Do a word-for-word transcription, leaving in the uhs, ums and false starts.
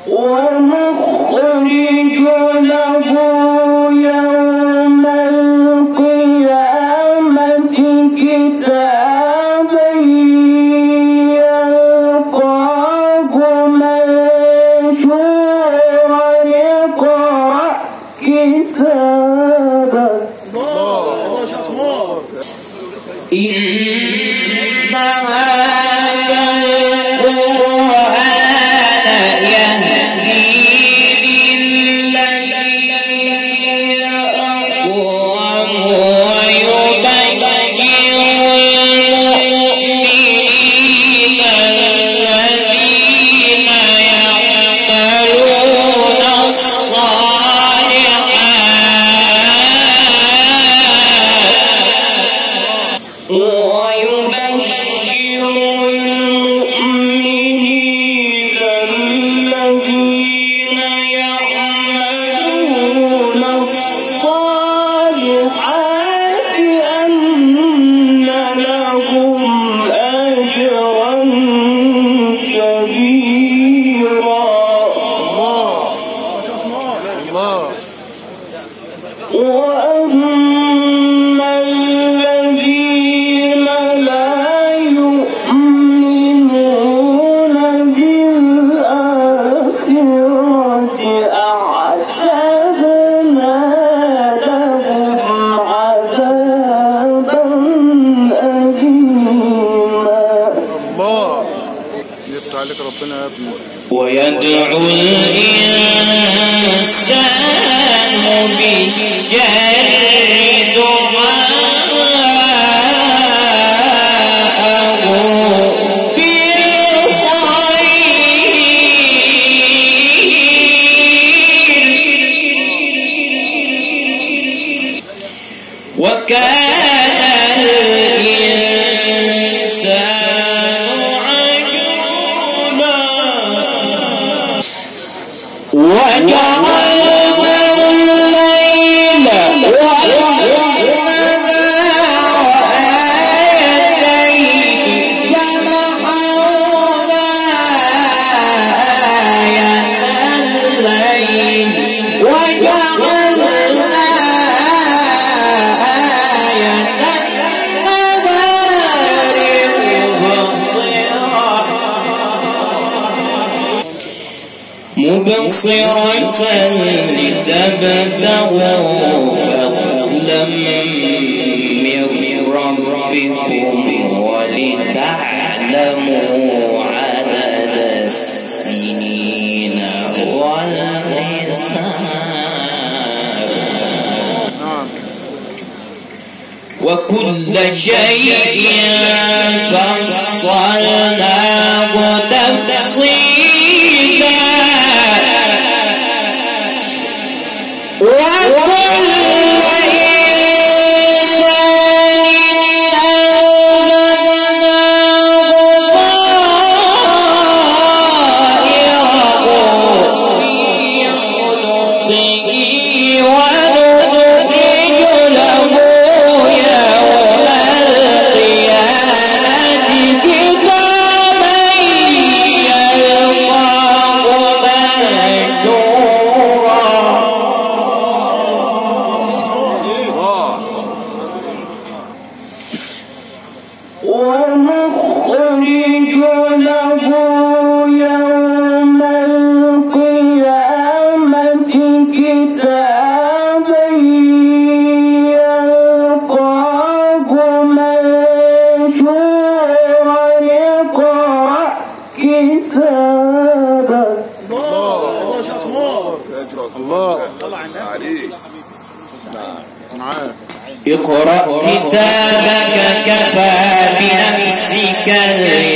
ويدعو الإنسان بالشر دعاءه بالخير وكان الإنسان وجعلنا الليل والنهار آيتين فمحونا آية الليل وجعلنا آية النهار مبصرة لتبتغوا فضلا من ربكم ولتعلموا عدد السنين والحساب وكل شيء فصلناه تفصيلا وكل إنسان ألزمناه طائره في عنقه ونخرج له يوم القيامة كتابا يلقاه منشورا ونخرج له يوم القيامة كتابا يلقاه منشورا اقرأ كتابك الله عليك اقرأ كتابك كفى بنفسك